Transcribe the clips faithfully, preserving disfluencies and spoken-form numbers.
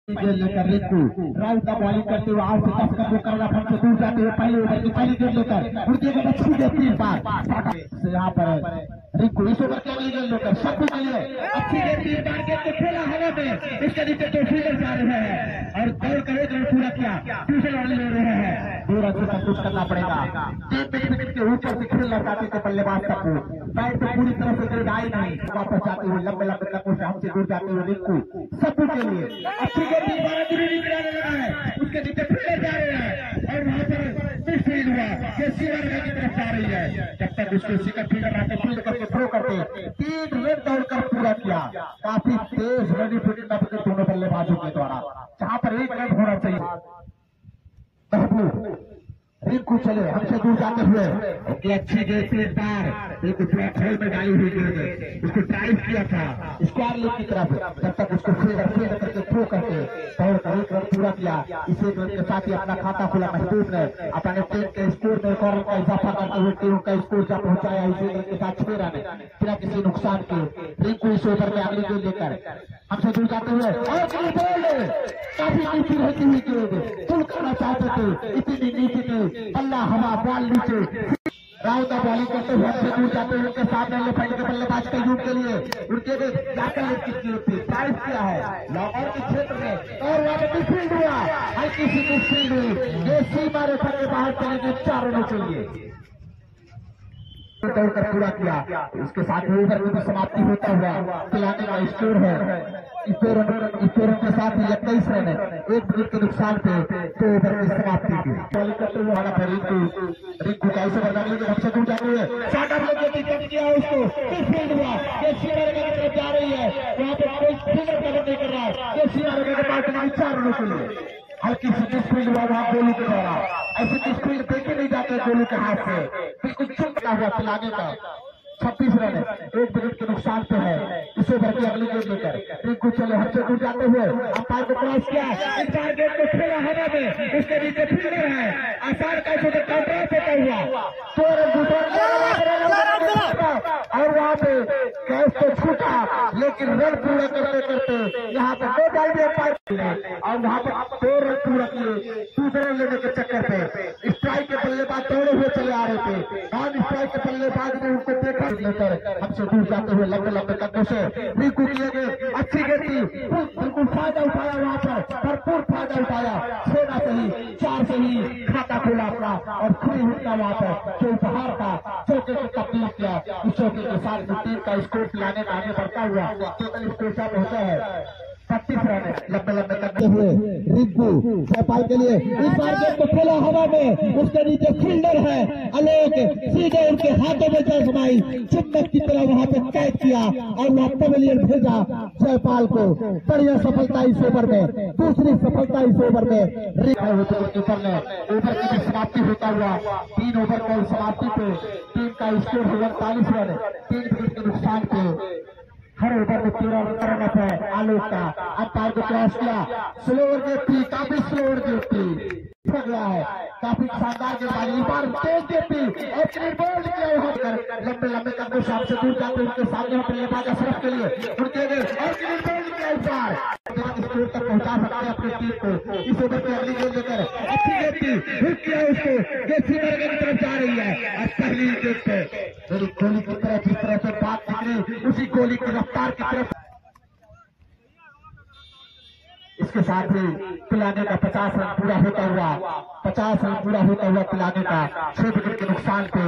गेंद लेकर रिंकू राउट का बॉलिंग करते हुए आउट से दस का करना फन से दूर जाते हुए पहले ओवर की पहली गेंद लेकर उड़ती अच्छी गेंद तीन बार यहाँ पर रिंकू इस ओवर की अगली गेंद लेकर सबको के लिए अच्छी गेंद तीन बार गेंद को खेला हवा में इसके नीचे दो फील्डर जा रहे हैं और दौड़ कर एक रन पूरा किया दूसरे रन ले रहे हैं दो रन से सब कुछ करना पड़ेगा तीन विकेट के ऊपर से खेलना चाहते थे बल्लेबाज सबको बैट तो पूरी तरह से गेंद आई नहीं वापस जाते हुए लंबे लंबे कदमों से हमसे दूर जाते हुए रिंकू सबको के लिए अच्छी उसके नीचे फील्डर जा रहे हैं और वहां पर मिसफील्ड हुआ ये सीवर की तरफ जा रही है जब तक उसको सिकट फील्डर आके फील्ड करके थ्रो करते तीन रन दौड़कर पूरा किया काफी तेज रनी फील्डिंग का विकेट दोनों बल्लेबाजों के द्वारा जहां पर एक रन होना चाहिए। रिंकू चले हमसे दूर जाते हुए एक अच्छी गेंद तीन बार बिल्कुल ब्लैक होल में डाली हुई गेंद उसको ड्राइव किया था स्क्वायर लेग की तरफ जब तक उसको फील्डर फील्डर करके थ्रो करके दौड़ कर एक रन पूरा किया इसी रन के साथ ही अपना खाता खुला महबूब ने अपने टीम के स्कोर में एक और रन का इजाफा करते हुए टीम का स्कोर जब पहुंचाया इसी रन के साथ छह रन बिना किसी नुकसान के रिंकू इस ओवर में अगली गेंद लेकर हमसे दूर जाते हुए और काफी नीचे रहती हुई गेंद पुल करना चाहते थे इतनी नीचे की अल्लाह हवा बॉल नीचे राव का बॉलिंग करते हुए हमसे दूर जाते हुए उनके सामने पहले के बल्लेबाज के युग के लिए उनके जाकर प्राइस किया है लॉकआउट के क्षेत्र में और वहां पर मिसफील्ड हुआ हल्की सी मिसफील्ड हुई ये सीमा रेखा के बाहर चलेंगे चार रनों के लिए दौड़कर पूरा किया इसके साथ ही ओवर में समाप्ति होता हुआ पिलाने का स्कोर है स्कोर के साथ ही इक्कीस रन एक विकेट के नुकसान पे दो ओवर की समाप्ति की बॉलिंग करते हुए वाला पर रिंकू रिंकू का इस ओवर डालने के हमसे दूर जाते हुए शॉट ऑफ लेके टिकट किया उसको मिसफील्ड हुआ ये सीमा रेखा की तरफ जा रही है वहां पे कोई फील्डर कवर नहीं कर रहा है ये सीमा रेखा के पास चलेंगे चार रनों के लिए हल्की सी मिसफील्ड हुआ वहां गोलू के द्वारा ऐसे मिसफील्ड देखे नहीं जाते गोलू के हाथ से बिल्कुल चुप हुआ पिलाने का छब्बीस रन एक विकेट के नुकसान पे है इस ओवर की अगली गेंद लेकर रिंकू चले हमसे दूर जाते हुए अंपायर को क्रॉस किया इस बार गेंद को खेला हवा में उसके नीचे फील्डर है आसान का छोटे काउंटर फेंका हुआ दो रन और वहां पे कैच तो छूटा लेकिन रन पूरा करते करते यहाँ पे दो बॉल भी अंपायर और वहां पर दो रन पूरा किए दूसरे रन लेने के चक्कर पे स्ट्राइक के बल्लेबाज दौड़े हुए चले आ रहे थे नॉन स्ट्राइक के बल्लेबाज ने उनको देखा लेकर हमसे दूर जाते हुए लंबे लंबे कदमों से रिंकू के लिए अच्छी गेंद थी बिल्कुल फायदा उठाया वहां पर भरपूर फायदा उठाया छह से ही चार से ही खाता खोला अपना और खुली हुआ वहां पर जो उपहार था चौके को तब्दील किया इस चौके के साथ टीम का स्कोर लाने का आगे बढ़ता हुआ टोटल स्कोर क्या पहुंचा है पच्चीस रन लंबे लंबे करते हुए रिंकू जयपाल के लिए इस बार गेंद को खेला हवा में उसके नीचे फील्डर है अलोक सीधे उनके हाथों में जय समाई चुम्बक की तरह वहां पे कैद किया और वहां पवेलियन भेजा जयपाल को बढ़िया सफलता इस ओवर में दूसरी सफलता इस ओवर में ऊपर ने ओवर की समाप्ति होता हुआ तीन ओवर की समाप्ति पे टीम का स्कोर है उनतालीस रन तीन विकेट के नुकसान पे हर ओवर में तेरह रन है आलोक का अंपायर को क्रॉस किया स्लोअर गेंद थी काफी स्लोअर गेंद थी गया है काफी शानदार गेंदबाजी इस बार तेज गेंद थी और क्लीन बोल्ड किया वहां पर लंबे लंबे कदमों से हमसे दूर जाते उनके सामने बल्लेबाज अशरफ के लिए उनके लिए और क्लीन बोल्ड किया इस बार स्कोर तक पहुंचा सकते हैं अपनी टीम को इस ओवर की अगली गेंद लेकर अच्छी गेंद थी हिट किया उसको गेंद सीधे की तरफ जा रही है और पहली गेंद पे मेरी गोली की तरह जिस तरह से बात निकली उसी गोली की रफ्तार की तरफ इसके साथ ही पिलाने का पचास रन पूरा होता हुआ पचास रन पूरा होता हुआ पिलाने का छह विकेट के नुकसान पे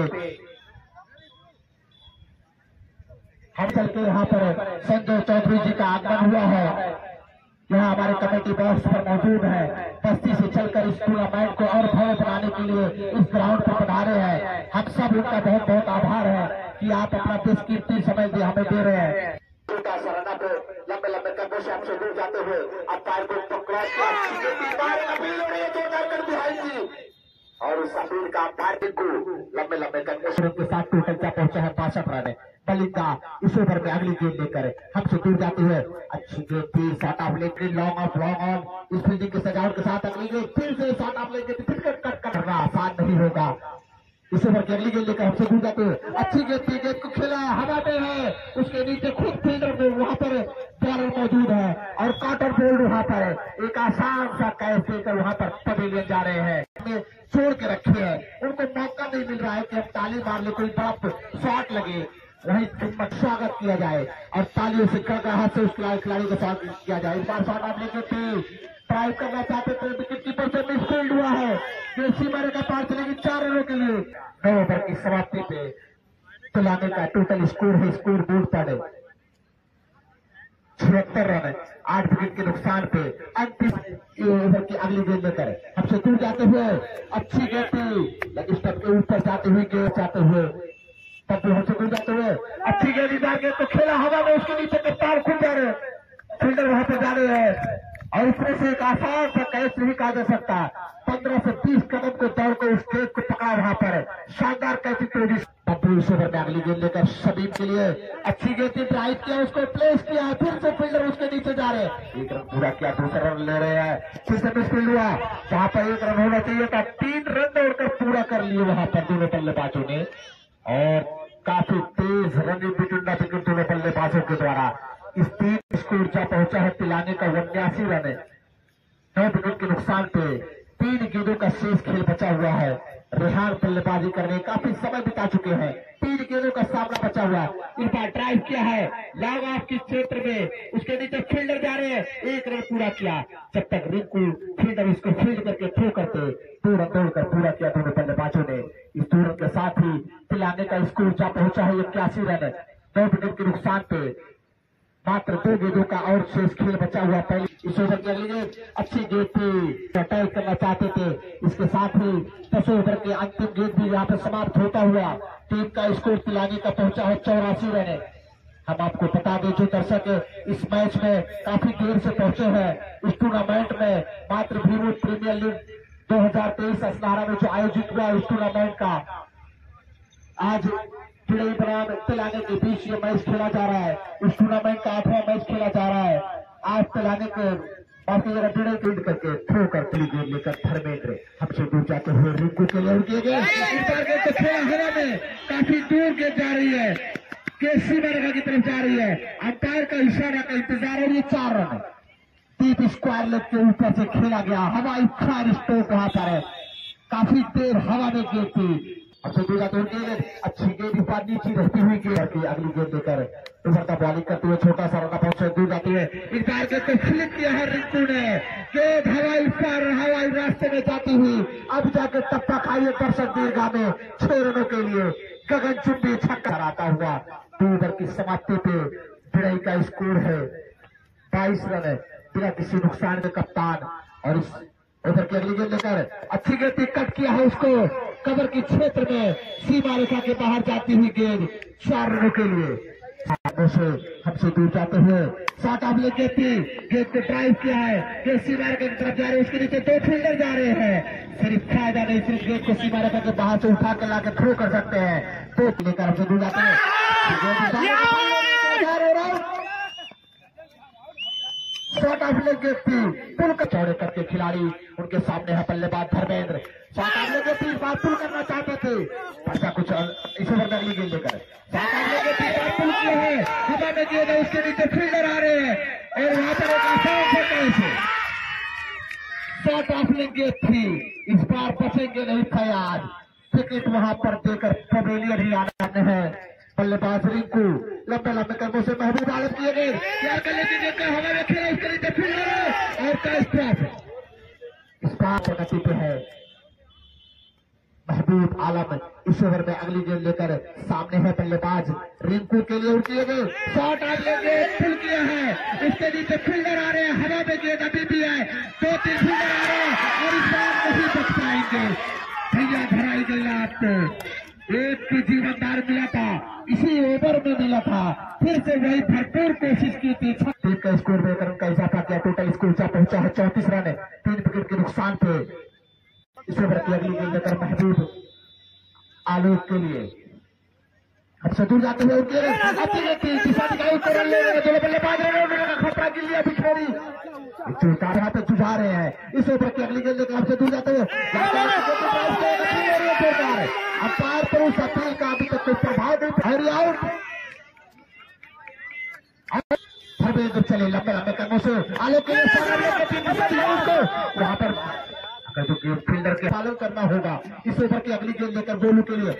हम चल के यहाँ पर संजय चौधरी जी का आगमन हुआ है यहाँ हमारे कमेटी बॉक्स पर मौजूद है बस्ती से चलकर इस टूर्नामेंट को और भव्य बनाने के लिए इस ग्राउंड पर पधारे हैं हम सब उनका बहुत बहुत आभार है कि आप अपना बेशकीमती समय भी हमें दे रहे हैं पे लंबे लंबे कदमों से हमसे दूर जाते हुए अंपायर को क्रॉस और उस अपील का अंपायर को लंबे लंबे कदमों के साथ टोटल क्या पहुंचा है बासठ रन बलिंग का इस ओवर में अगली गेंद लेकर हमसे दूर जाते हुए अच्छी गेंद थी शॉट ऑफ लेकर लॉन्ग ऑफ लॉन्ग ऑन इस फील्डिंग के सजावट के साथ अगली गेंद फिर से शॉट ऑफ लेकर फिर कट कट करना आसान नहीं होगा इस ओवर की अगली गेंद लेकर हमसे दूर जाते हुए अच्छी गेंद थी, गेंद को खेला हवा में है, उसके नीचे खुद फील्डर में वहां पर बॉलर मौजूद है और काउंटर बोल्ड वहां पर एक आसान सा कैच देकर वहां पर पवेलियन जा रहे हैं, छोड़ के रखे हैं, उनको मौका नहीं मिल रहा है कि हम ताली मार ले, कोई बड़ा शॉट लगे, वहीं स्वागत किया जाए और तालियों से कड़कड़ाहट से उस खिलाड़ी का स्वागत किया जाए। इस बार शॉट आप लेके थे, ट्राई करना चाहते थे, विकेट कीपर से मिसफील्ड हुआ है, सीमारे का पार चलेगी चार रनों के लिए। नौ ओवर की समाप्ति पे तिलाने का टोटल स्कोर है, स्कोर बोर्ड पर छिहत्तर रन, आठ विकेट के नुकसान पे अंतिम ओवर की अगली गेंद लेकर हमसे दूर जाते हुए अच्छी गेंद थी, लेकिन स्टंप के ऊपर जाते हुए गेंद जाते हुए तब भी हमसे दूर जाते हुए अच्छी गेंद इधर गेंद तो खेला हवा में, उसके नीचे कप्तान खुद जा रहे, फील्डर वहां पर जा रहे हैं और इसमें से एक आसान सा कैच नहीं कहा जा सकता, पंद्रह से बीस कदम को दौड़ कर उस गेंद को पकड़ा वहां पर, शानदार कैचिंग तेजी इस ओवर में अगली गेंद लेकर शबीब के लिए अच्छी गेंद ड्राइव किया, उसको प्लेस किया, फिर से फील्डर उसके नीचे जा रहे, एक रन पूरा किया, दूसरा रन ले रहे हैं, फिर से मिसफील्ड हुआ, जहां पर एक रन होना चाहिए था, तीन रन दौड़कर पूरा कर लिए वहां पर दोनों बल्लेबाजों ने और काफी तेज रनिंग बिटवीन द विकेट दोनों बल्लेबाजों के द्वारा। इस तीन स्कोर जा पहुंचा है तिलाने का उन्यासी रन, नौ विकेट के नुकसान पे तीन गेंदों का शेष खेल बचा हुआ है, रेहान बल्लेबाजी करने काफी समय बिता चुके हैं, तीन गेंदों का सामना बचा हुआ, इस बार ड्राइव किया है लॉन्ग ऑफ के क्षेत्र में, उसके नीचे फील्डर जा रहे हैं, एक रन पूरा किया, जब तक रिंकू फील्डर इसको फील्ड करके थ्रो करते दो रन दौड़कर पूरा किया दोनों बल्लेबाजों ने। इस दो रन के साथ ही तिलाने का स्कोर जा पहुंचा है इक्यासी रन, नौ विकेट के नुकसान पे मात्र दो गेंदों का और शेष खेल बचा हुआ। पहले इस ओवर की अगली गेंद अच्छी गेंद थी, अटैक करना चाहते थे, इसके साथ ही दस ओवर के अंतिम गेंद भी यहाँ पर समाप्त होता हुआ टीम का स्कोर तिलाने का पहुंचा है चौरासी रन। हम आपको बता दें जो दर्शक इस मैच में काफी देर से पहुंचे हैं, इस टूर्नामेंट में मात्र भीमूट प्रीमियर लीग दो हजार तेईस असनारा में जो आयोजित हुआ इस टूर्नामेंट का आज तिलई बनाम तिलाने के बीच ये मैच खेला जा रहा है, इस टूर्नामेंट का आठवां मैच खेला जा रहा है। आज तिलाने के बाकी जगह टिड़ई फील्ड करके थ्रो कर पहली गेंद लेकर धर्मेंद्र हमसे दूर जाते हुए रिंकू के लिए उनके गए, इस बार गेंद तो खेला हवा में, काफी दूर गेंद जा रही है, केसी वर्गा की तरफ जा रही है, अंपायर का इशारा का इंतजार है, ये चार रन डीप स्क्वायर लेग के ऊपर से खेला गया, हवाई फायर स्ट्रोक वहां पर है, काफी देर हवा में गेंद थी, हमसे दूर जाते हुए गेंद अच्छी गेंद इस बार नीचे रहती हुई गेंद की अगली गेंद लेकर ओवर का बॉलिंग करते हुए छोटा सा रन पहुंचे दूर जाते हुए इस बार गेंद को फ्लिप किया है रिंकू ने, गेंद हवाई फायर हवाई रास्ते में जाती हुई अब जाकर टप्पा खाइए दर्शक दीर्घा में छह रनों के लिए गगनचुंबी छक्का आता हुआ। दो ओवर की समाप्ति पे भिड़ई का स्कोर है बाईस रन बिना किसी नुकसान के कप्तान और इस उधर की अगली गेंद लेकर अच्छी गेंद कट किया है उसको कवर के क्षेत्र में सीमा रेखा के बाहर जाती हुई गेंद चार रनों के लिए से हमसे दूर जाते हुए सात आबले गेंद थी, गेंद को ड्राइव किया है, गेंद सीमा रेखा की तरफ जा रहे हैं, उसके नीचे दो फील्डर जा रहे हैं, सिर्फ फायदा नहीं, सिर्फ गेंद को सीमा रेखा के बाहर से उठा कर लाकर थ्रो कर सकते हैं, तो लेकर हमसे दूर जाते हैं शॉट ऑफ लेग गेंद थी, पुल कर चौड़े करके खिलाड़ी उनके सामने है बल्लेबाज धर्मेंद्र, शॉट ऑफ लेग गेंद थी, बात पुल करना चाहते थे, ऐसा कुछ इस ओवर में अगली गेंद लेकर शॉट ऑफ लेग गेंद थी, बात पुल किए हैं, हवा में गेंद है, उसके नीचे फील्डर आ रहे हैं और वहां पर एक आसान से कैसे शॉट ऑफ लेग गेंद थी, इस बार बचेंगे नहीं फयाज, विकेट वहां पर देकर पवेलियन ही आना है, बल्लेबाज रिंकू लंबे लंबे कदमों से महबूब आलम किए गए, क्या कर लेते देखकर हवा में खेला, उसके नीचे फील्डर और कैच ड्रॉप, इस बार प्रगति पे है महबूब आलम। इस ओवर में अगली गेंद लेकर सामने है बल्लेबाज रिंकू के लिए उठिए गए, शॉट ऑफ लेंगे, पुल किया है, इसके नीचे फील्डर आ रहे हैं, हवा में गेंद अभी भी है, दो तीन फील्डर आ रहे हैं और इस बार नहीं बच पाएंगे भैया, धराई गई आपको एक की जीवनदार मिला था, इसी ओवर में मिला था, फिर से वही भरपूर कोशिश की थी, टीम का स्कोर देकर उनका इजाफा किया, टोटल स्कोर जा पहुंचा है चौंतीस रन, तीन विकेट के नुकसान पे। इस ओवर की अगली गेंद लेकर महबूब आलोक के लिए हमसे दूर जाते हुए उनके दिशा दिखाई कर ले रहे दोनों बल्लेबाज खतरा के लिए बिछोड़ी यहाँ पे जुझा रहे हैं। इस ओवर की अगली गेंद लेकर हमसे दूर जाते हुए उस अपील का अभी तक कोई प्रभाव नहीं। आउट धर्मेंद्र चले लंबे लंबे कदमों से आलोक के वहां पर तो गेम फील्डर के पालन करना होगा। इस ओवर की अगली गेंद लेकर गोलू के लिए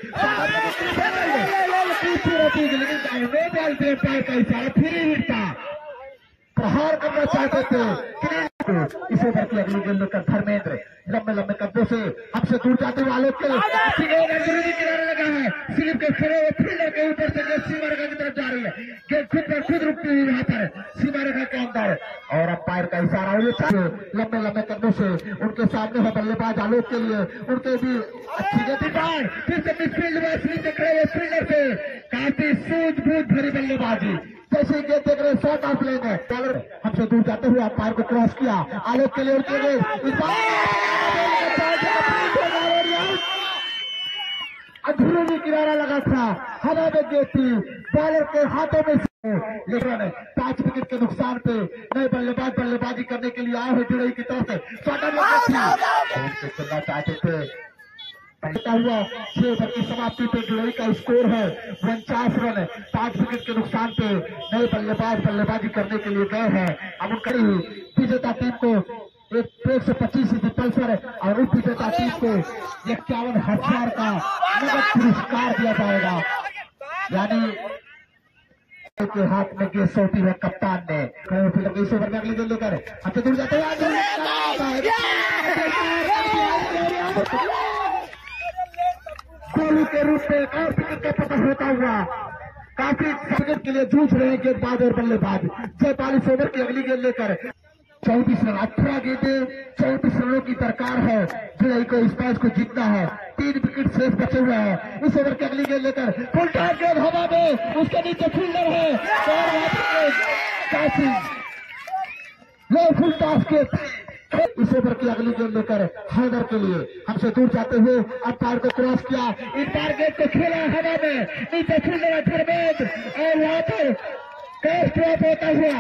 प्रहार करना चाहते थे। इस ओवर की अगली गेंद लेकर धर्मेंद्र लंबे लंबे कदमों से हमसे दूर जाते हुए आलोक के किनारे लगा है। स्लिप के खड़े हुए फील्डर के ऊपर से गेंद सीमा रेखा की तरफ जा रही है। गेंद खुद पर खुद रुकती हुई वहां पर सीमा रेखा के अंदर और अंपायर का इशारा लंबे लंबे कदमों से उनके सामने है बल्लेबाज आलोक के लिए। उनके भी अच्छी गेंद फिर से मिडफील्ड में स्लिप के खड़े हुए फील्डर से काफी सूझबूझ भरी बल्लेबाजी जैसे गेंद देख रहे शॉट ऑफ लेन है। बॉलर हमसे दूर जाते हुए अंपायर को क्रॉस किया आलोक के लिए उनके लिए अधूरे भी किनारा लगा था। हवा में गेंद थी बॉलर के हाथों में लेकिन पांच विकेट के नुकसान पे नए बल्लेबाज बल्लेबाजी करने के लिए आए हुए जुड़ई की तरफ से चलना चाहते थे। हुआ छह ओवर की समाप्ति पे जुड़ई का स्कोर है उनचास रन। पांच विकेट के नुकसान पे नए बल्लेबाज बल्लेबाजी करने के लिए गए हैं। अब उनकी विजेता टीम को एक सौ पच्चीस इंची पल्सर और उप विजेता टीम को इक्यावन हजार का नगद पुरस्कार दिया जाएगा। यानी के हाथ में गेंद सौंपी है कप्तान ने। इस ओवर में अगली गेंद लेकर हमसे दूर जाते हुए गोलू के रूप में एक और विकेट का पतन होता हुआ काफी विकेट के लिए जूझ रहे हैं गेंदबाज और बल्लेबाज। जयपाल इस ओवर की अगली गेंद लेकर चौबीस रन अठारह गेंदें चौबीस रनों की दरकार है। जुड़ई को इस मैच को जीतना है। तीन विकेट शेष बचे हुए हैं। इस ओवर की अगली गेंद लेकर फुल टॉस गेंद हवा में उसके नीचे फील्डर है और काफी लो फुल टॉस गेंद। इस ओवर की अगली गेंद लेकर हैदर के लिए हमसे दूर जाते हुए अंपायर को क्रॉस किया। इस बार गेंद को खेला हवा में नीचे फील्डर धर्मेंद्र और वहां पर कैच ड्रॉप होता हुआ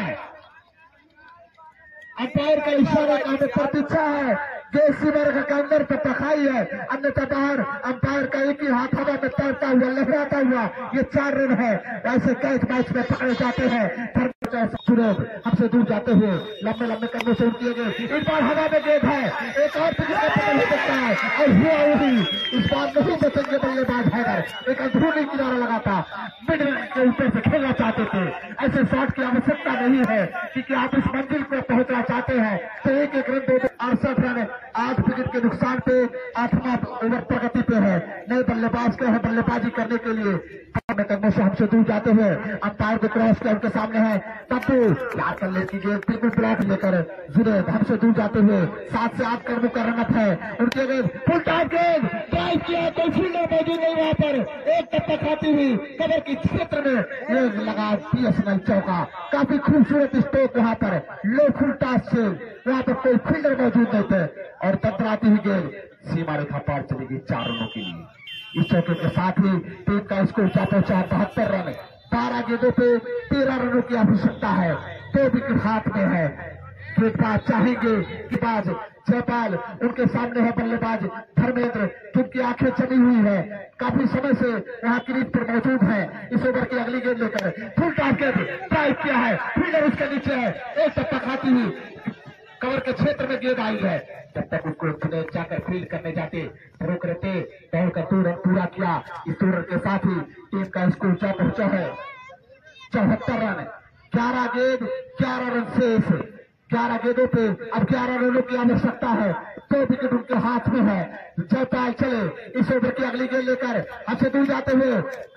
अंपायर का इशारा का हमें प्रतीक्षा है। गेंद सीमा रेखा के अंदर तक पखाई है अन्यथा बाहर। अंपायर का एक ही हाथ हवा में तैरता हुआ लहराता हुआ ये चार रन है। ऐसे कैच मैच में पकड़े जाते हैं। सुरेश हमसे दूर जाते हुए लंबे लंबे कदमों से उठिए गए। इस बार हवा में गेंद है एक और विकेट का पकड़ हो सकता है और हुआ वही। इस बार नहीं बचेंगे बल्लेबाज हैदर। एक अंदरूनी किनारा लगा था मिड विकेट के ऊपर से खेलना चाहते थे। ऐसे शॉट की आवश्यकता नहीं है क्योंकि आप इस मंजिल को पहुंचना चाहते हैं तो एक एक रन दो अड़सठ रन आठ विकेट के नुकसान पे आठवां ओवर प्रगति पे है। नए बल्लेबाज के है बल्लेबाजी करने के लिए कदमों से हमसे दूर जाते हुए अंपायर को क्रॉस किया उनके सामने है तब्बू यार कर लेती गेंद बिल्कुल ब्लॉक लेकर जुनेद हमसे दूर जाते हुए सात से आठ कर्मों का रन अप है उनके गेंद फुल टॉप गेंद ड्राइव किया कोई फील्डर मौजूद नहीं वहां पर एक टप्पा खाती हुई कवर के क्षेत्र में ये लगा बीएसएनएल चौका। काफी खूबसूरत स्ट्रोक वहां पर लो फुल टॉस से वहां पर कोई फील्डर मौजूद नहीं थे और तंत्राती हुई गेंद सीमा रेखा पार चलेगी चार रनों के लिए। इस चौके के साथ ही टीम का स्कोर चार पहुंचा बहत्तर रन। बारह गेंदों पे तेरह रनों की आवश्यकता है। दो विकेट हाथ में है। गेंदबाज चाहेंगे कि बाज जयपाल उनके सामने है बल्लेबाज धर्मेंद्र जिनकी आंखें चली हुई है काफी समय से यहाँ क्रीज पर मौजूद है। इस ओवर की अगली गेंद लेकर फुल टॉस गेंद ड्राइव किया है फील्डर उसके नीचे है एक टप्पा खाती हुई कवर के क्षेत्र में गेंद आई है। जब तक उसको जुनेद जाकर फील्ड करने जाते रोक रहते दौड़ कर दो रन पूरा किया। इस ओवर के साथ ही टीम का स्कोर जा पहुंचा है चौहत्तर रन। ग्यारह गेंद ग्यारह रन शेष। ग्यारह गेंदों पे अब ग्यारह रनों की आवश्यकता है। दो विकेट उनके हाथ में है। जयपाल चले इस ओवर की अगली गेंद लेकर अच्छे दूर जाते हुए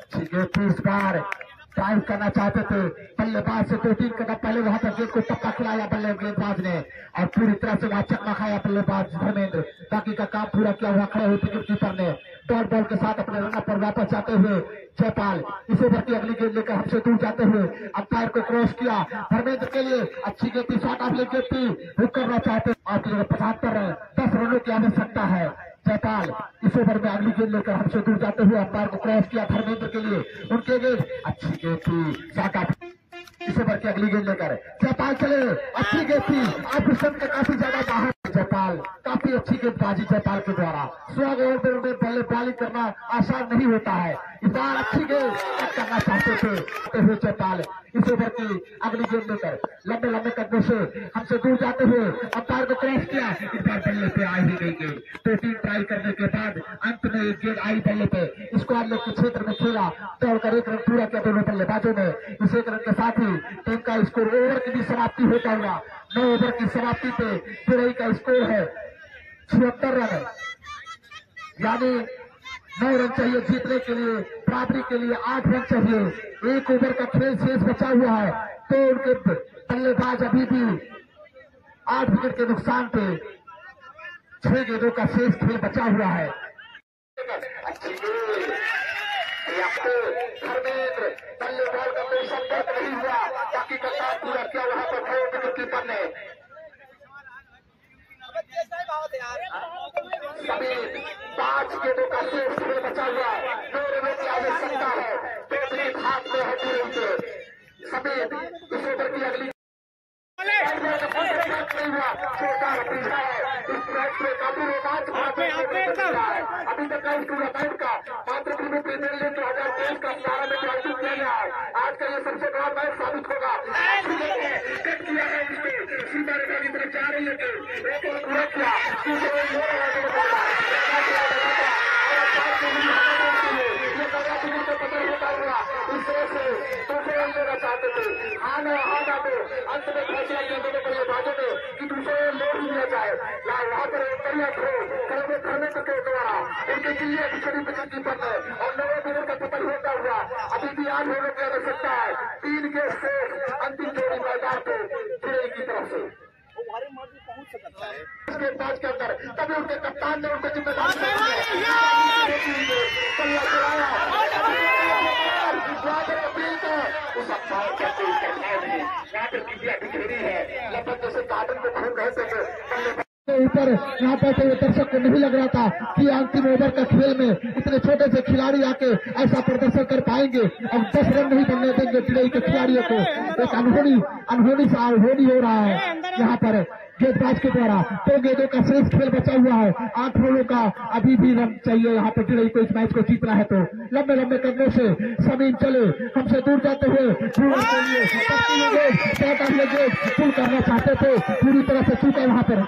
इस बार ड्राइव करना चाहते थे बल्लेबाज से दो तीन कदम पहले वहां पर गेंद को टप्पा खिलाया बल्ले गेंदबाज ने और पूरी तरह से वहां चकमा खाया बल्लेबाज धर्मेंद्र। बाकी का काम पूरा किया हुआ खड़े हुए विकेट कीपर ने डॉट बॉल के साथ अपने रन पर वापस जाते हुए जयपाल इस ओवर की अगली गेंद लेकर हमसे दूर जाते हुए अंपायर को क्रॉस किया धर्मेंद्र के लिए अच्छी गेंद थी शॉट ऑफ लेग गेंद थी हुक करना चाहते पचहत्तर रन दस रनों की आवश्यकता है। जयपाल इस ओवर में अगली गेंद लेकर हमसे दूर जाते हुए अंपायर को क्रॉस किया धर्मेंद्र के लिए उनके गेंद अच्छी गेंद थी शॉट ऑफ। इस ओवर की अगली गेंद लेकर जयपाल चले अच्छी गेंद थी अब के काफी ज्यादा बाहर जयपाल, काफी अच्छी गेंदबाजी जयपाल के द्वारा। सोलह ओवर में पहले बॉलिंग करना आसान नहीं होता है। इस बार अच्छी गेंद करना चाहते थे हुए जयपाल। इस ओवर की अगली गेंद लेकर लंबे लंबे कदमों से हमसे दूर जाते हुए अंपायर को क्रॉस किया। इस बार बल्ले पे आई ही गई गेंद। दो तीन ट्राई करने के बाद अंत में एक गेंद आई बल्ले पे। स्क्वायर लेग के क्षेत्र में खेला, दौड़कर एक रन पूरा किया दोनों बल्लेबाजों ने। इस एक रन के साथ ही टीम का स्कोर ओवर की भी समाप्ति होता हुआ नौ ओवर की समाप्ति पे चिड़ई का स्कोर है छिहत्तर रन, यानी नौ रन चाहिए जीतने के लिए, बराबरी के लिए आठ रन चाहिए। एक ओवर का खेल शेष बचा हुआ है तो उनके बल्लेबाज अभी भी आठ विकेट के नुकसान पे छह गेंदों का शेष खेल बचा हुआ है। अच्छी गेंद, धर्मेंद्र बल्लेबाज का कोई संपर्क नहीं हुआ, बाकी कप्तान पूरा किया वहां पर विकेट कीपर ने। सभी पांच गेंदों का शेष खेल बचा हुआ है, दो रनों की आवश्यकता है। बेहतरीन हाथ में हटी रही है सभी। इस ओवर की अगली नहीं हुआ, छोटा पीछा है। इस मैच में काफी रोमांच है। अभी तक का इस टूर्नामेंट का मातृभूमि प्रीमियर लीग दो हजार तेईस का अठारह में आयोजित किया गया है। आज का ये सबसे बड़ा मैच साबित होगा। कट किया है इसमें सीमा रेखा की तरफ जा रही है, एक और पूरा किया पता होता हुआ इस तरह से दूसरे रन लेना चाहते थे। हाँ न हाँ ना तो अंत में फैसला किया दोनों बल्लेबाजों ने कि दूसरे रन ले ही लिया जाए। वहां पर एक बढ़िया थ्रो करोगे धर्मेंद्र के द्वारा उनके लिए पिछड़ी विकेट कीपर ने और नवे ओवर का सफल होता हुआ अभी भी आठ ओवर की आवश्यकता है। तीन के शेष अंतिम जोड़ी मैदान पे चिड़ई की तरफ से गेंदबाज के अंदर तभी उनके कप्तान ने उनको जिम्मेदारी है लगभग जैसे गार्डन में घूम रहे थे ऊपर। यहाँ पर तो दर्शक को नहीं लग रहा था कि अंतिम ओवर का खेल में इतने छोटे से खिलाड़ी आके ऐसा प्रदर्शन कर पाएंगे। अब दस रन नहीं बनने देंगे चिड़ई के खिलाड़ियों को। एक अनहोनी अनहोनी सा अनहोनी हो रहा है यहाँ पर गेंदबाज के द्वारा। दो गेंदों का शेष खेल बचा हुआ है, आठ रनों का अभी भी रन चाहिए यहाँ पर चिड़ई को इस मैच को जीतना है। तो लंबे लंबे कदमों से समीन चले हमसे दूर जाते हुए पुल करना चाहते थे, पूरी तरह से चूका वहां पर,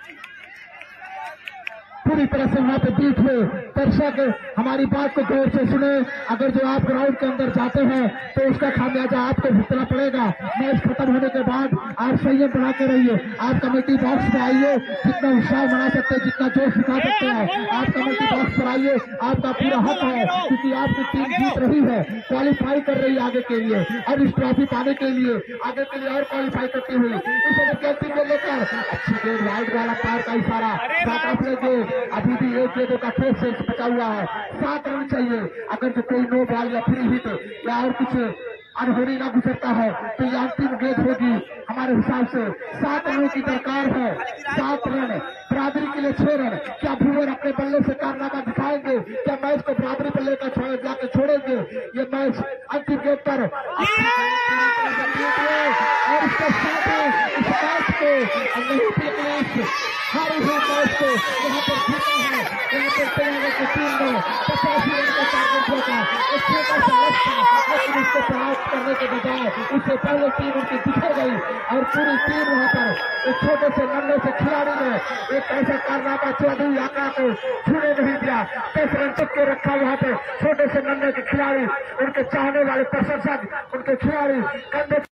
पूरी तरह से वहां पे बीट हुए। दर्शक हमारी बात को गौर से सुने। अगर जो आप ग्राउंड के अंदर जाते हैं तो उसका खामियाजा आपको भुगतना पड़ेगा। मैच खत्म होने के बाद आप संयम बना के रहिए। आप कमेटी बॉक्स में आइए, जितना उत्साह बना सकते हैं, जितना जोश दिखा सकते हैं आप कमेटी बॉक्स पर आइए। आपका पूरा हक है क्योंकि आपकी टीम जीत रही है, क्वालिफाई कर रही है आगे के लिए। अब इस ट्रॉफी पाने के लिए आगे के लिए और क्वालिफाई करती हुई इस कैंपिंग को लेकर अच्छी गेंद वाइड वाला पार का इशारा गेंद। अभी भी एक गेंदों का खेल शेष बचा हुआ है, सात रन चाहिए। अगर जो कोई नो बॉल या फ्री हिट या और कुछ अनहोनी ना गुजरता है तो ये अंतिम गेंद होगी। हमारे हिसाब से सात रनों की दरकार है, सात रन बराबरी के लिए छह रन। क्या भुवन अपने बल्ले से कारनामा दिखाएंगे? क्या मैच को बराबरी पर लेकर छोड़े जाकर छोड़ेंगे? ये मैच अंतिम गेंद पर और इसके साथ इस मैच को नहीं हारी हुई मैच को यहाँ पर जीता है। यहाँ पर तेलंगाना की टीम ने पचासी रन का टारगेट रखा, एक छोटा सा लक्ष्य था, लेकिन उसको प्राप्त करने के बजाय उससे पहले टीम उनकी बिखर गई और पूरी टीम वहाँ पर एक छोटे से नन्हे से खिलाड़ी ने एक ऐसा कारनामा चौधरी आका को छूने नहीं दिया। दस रन तक के रखा वहाँ पे छोटे से नन्हे के खिलाड़ी, उनके चाहने वाले प्रशंसक, उनके खिलाड़ी कंधे